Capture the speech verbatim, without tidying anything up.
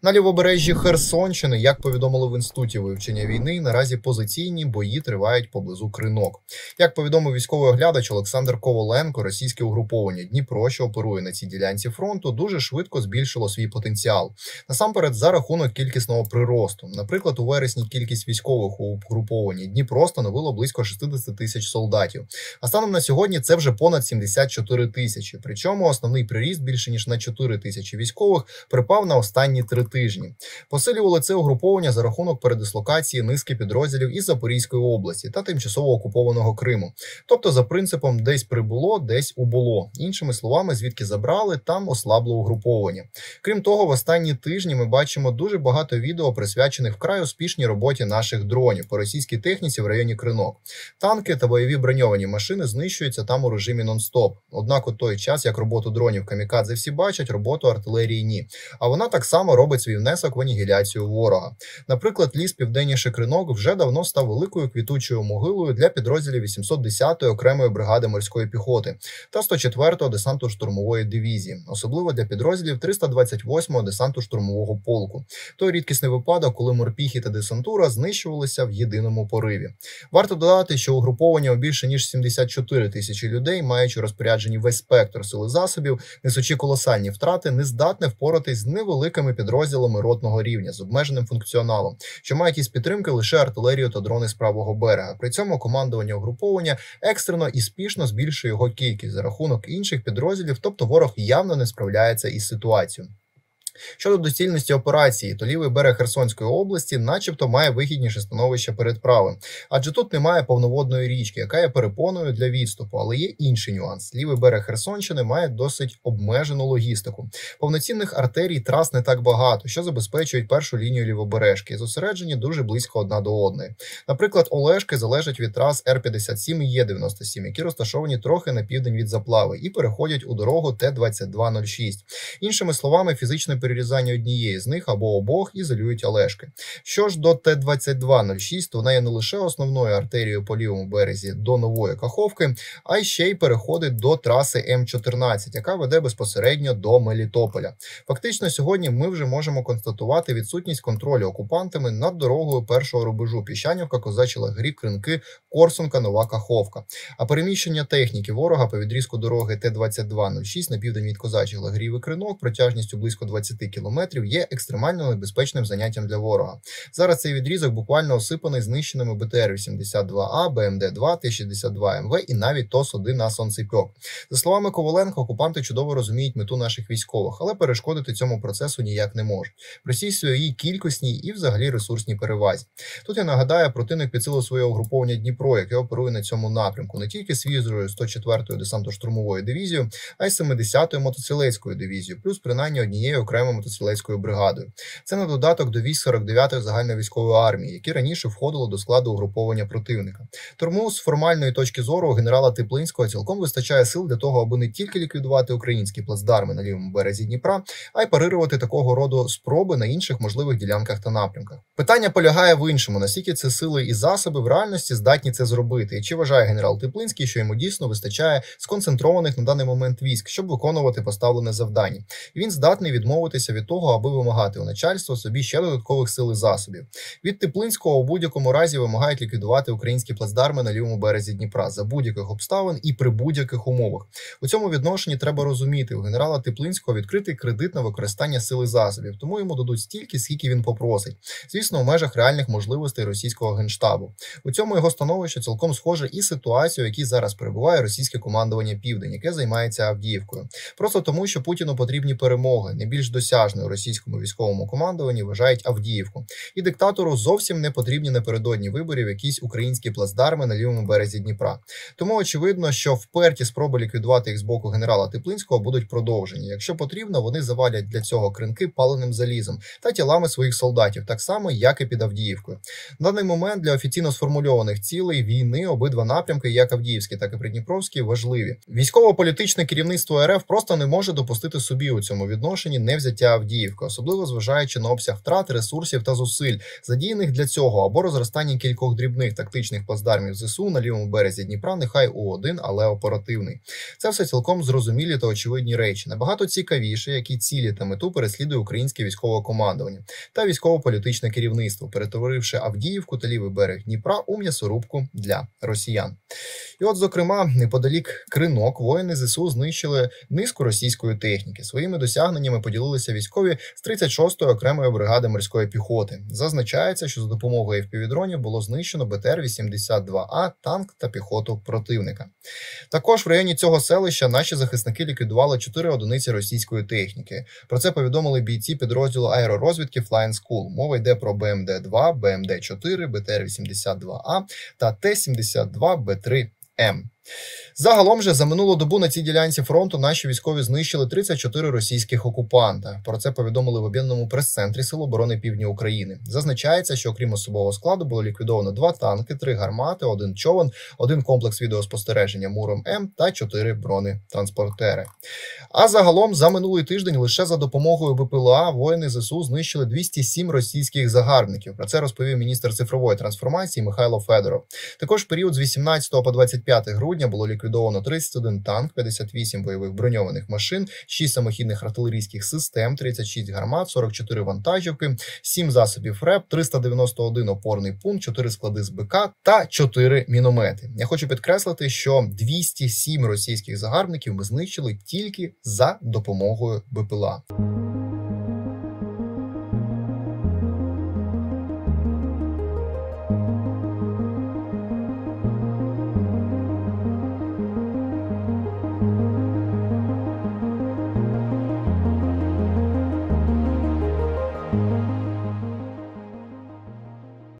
На лівобережжі Херсонщини, як повідомили в Інституті вивчення війни, наразі позиційні бої тривають поблизу Кринок. Як повідомив військовий оглядач Олександр Коваленко, російське угруповання Дніпро, що оперує на цій ділянці фронту, дуже швидко збільшило свій потенціал. Насамперед, за рахунок кількісного приросту. Наприклад, у вересні кількість військових у угрупованні Дніпро становило близько шістдесят тисяч солдатів. А станом на сьогодні це вже понад сімдесят чотири тисячі. Причому основний приріст більше ніж на чотири тисячі військових припав на останні три тижні. Посилювали це угруповання за рахунок передислокації низки підрозділів із Запорізької області та тимчасово окупованого Криму. Тобто за принципом «десь прибуло, десь убуло». Іншими словами, звідки забрали, там ослабло угруповання. Крім того, в останні тижні ми бачимо дуже багато відео, присвячених вкрай успішній роботі наших дронів по російській техніці в районі Кринок. Танки та бойові броньовані машини знищуються там у режимі нон-стоп. Однак у той час, як роботу дронів камікадзе всі бачать, роботу артилерії ні. А вона так само робить свій внесок в анігіляцію ворога. Наприклад, ліс південніше Кринок вже давно став великою квітучою могилою для підрозділів вісімсот десятої окремої бригади морської піхоти та сто четвертої десантно-штурмової дивізії, особливо для підрозділів триста двадцять восьмого десантно-штурмового полку. Той рідкісний випадок, коли морпіхи та десантура знищувалися в єдиному пориві. Варто додати, що угруповання у більше ніж сімдесят чотири тисячі людей, маючи у розпорядженні весь спектр сили засобів, несучи колосальні втрати, не здатне впоратись з невеликими підрозділами ротного рівня з обмеженим функціоналом, що мають із підтримки лише артилерію та дрони з правого берега. При цьому командування угруповання екстрено і спішно збільшує його кількість за рахунок інших підрозділів, тобто ворог явно не справляється із ситуацією. Щодо доцільності операції, то лівий берег Херсонської області начебто має вигідніше становище перед правим, адже тут немає повноводної річки, яка є перепоною для відступу, але є інший нюанс. Лівий берег Херсонщини має досить обмежену логістику. Повноцінних артерій, трас не так багато, що забезпечують першу лінію лівобережки і зосереджені дуже близько одна до одної. Наприклад, Олешки залежать від трас Р п'ятдесят сім і Е дев'яносто сім, які розташовані трохи на південь від Заплави і переходять у дорогу Т двадцять два нуль шість. Іншими словами, фізичне перерізання однієї з них або обох ізолюють Олешки. Що ж до Т двадцять два нуль шість, то вона є не лише основною артерією по лівому березі до Нової Каховки, а й ще й переходить до траси М чотирнадцять, яка веде безпосередньо до Мелітополя. Фактично, сьогодні ми вже можемо констатувати відсутність контролю окупантами над дорогою першого рубежу Піщанівка, Козачі Лагері, Кринки, Корсунка, Нова Каховка. А переміщення техніки ворога по відрізку дороги Т двадцять два нуль шість на південь від Козачих Лагерів і Кринок протяжністю близько двадцять кілометрів є екстремально небезпечним заняттям для ворога. Зараз цей відрізок буквально осипаний знищеними Б Т Р вісімдесят два А, Б М Д два, Т шістдесят два М В і навіть Т О С один на Сонцепьок. За словами Коваленко, окупанти чудово розуміють мету наших військових, але перешкодити цьому процесу ніяк не можуть. При всій своїй кількісній і взагалі ресурсній перевазі. Тут я нагадаю, противник підсилив своє угруповання Дніпро, яке оперує на цьому напрямку, не тільки свіжою сто четвертою десантно-штурмовою дивізією, а й семидесятою мотострілецькою дивізією, плюс принаймні однією окремою мотострілецькою бригадою. Це на додаток до військ сорок дев'ятої загальновійськової армії, які раніше входили до складу угруповання противника. Тому з формальної точки зору у генерала Теплинського цілком вистачає сил для того, аби не тільки ліквідувати українські плацдарми на лівому березі Дніпра, а й парирувати такого роду спроби на інших можливих ділянках та напрямках. Питання полягає в іншому, наскільки це сили і засоби в реальності здатні це зробити, і чи вважає генерал Теплинський, що йому дійсно вистачає сконцентрованих на даний момент військ, щоб виконувати поставлене завдання. І він здатний відмовитися від того, аби вимагати у начальства собі ще додаткових сил і засобів. Від Теплинського у будь-якому разі вимагають ліквідувати українські плацдарми на лівому березі Дніпра за будь-яких обставин і при будь-яких умовах. У цьому відношенні треба розуміти, у генерала Теплинського відкритий кредит на використання сил і засобів, тому йому дадуть стільки, скільки він попросить. Звісно, у межах реальних можливостей російського генштабу. У цьому його становище цілком схоже і ситуацію, в якій зараз перебуває російське командування Південь, яке займається Авдіївкою. Просто тому, що Путіну потрібні перемоги, не більш досяжною російському військовому командуванні вважають Авдіївку. І диктатору зовсім не потрібні напередодні виборів якісь українські плацдарми на лівому березі Дніпра. Тому очевидно, що вперті спроби ліквідувати їх з боку генерала Теплинського будуть продовжені. Якщо потрібно, вони завалять для цього Кринки паленим залізом та тілами своїх солдатів, так само, як і під Авдіївкою. На даний момент для офіційно сформульованих цілей війни обидва напрямки, як Авдіївський, так і Придніпровський, важливі. Військово-політичне керівництво Р Ф просто не може допустити собі у цьому відношенні невзяття взяття Авдіївки, особливо зважаючи на обсяг втрат, ресурсів та зусиль, задіяних для цього, або розростання кількох дрібних тактичних плацдармів ЗСУ на лівому березі Дніпра, нехай у один, але оперативний. Це все цілком зрозумілі та очевидні речі. Набагато цікавіше, які цілі та мету переслідує українське військове командування та військово-політичне керівництво, перетворивши Авдіївку та лівий берег Дніпра у м'ясорубку для росіян. І от, зокрема, неподалік Кринок воїни ЗСУ знищили низку російської техніки. Своїми досягненнями поділилися військові з тридцять шостої окремої бригади морської піхоти. Зазначається, що за допомогою еф пі ві-дронів було знищено Б Т Р вісімдесят два А, танк та піхоту противника. Також в районі цього селища наші захисники ліквідували чотири одиниці російської техніки. Про це повідомили бійці підрозділу аеророзвідки Flying School. Мова йде про Б М Д два, Б М Д чотири, Б Т Р вісімдесят два А та Т сімдесят два Б три М. Загалом же за минулу добу на цій ділянці фронту наші військові знищили тридцять чотири російських окупанта. Про це повідомили в об'єднаному прес-центрі Сил оборони Півдня України. Зазначається, що окрім особового складу було ліквідовано два танки, три гармати, один човен, один комплекс відеоспостереження Муром-М та чотири бронетранспортери. А загалом за минулий тиждень лише за допомогою Б П Л А воїни ЗСУ знищили двісті сім російських загарбників. Про це розповів міністр цифрової трансформації Михайло Федоров. Також в період з вісімнадцятого по двадцять п'яте грудня було ліквідовано тридцять один танк, п'ятдесят вісім бойових броньованих машин, шість самохідних артилерійських систем, тридцять шість гармат, сорок чотири вантажівки, сім засобів РЕП, триста дев'яносто один опорний пункт, чотири склади з Б К та чотири міномети. Я хочу підкреслити, що двісті сім російських загарбників ми знищили тільки за допомогою Б П Л А.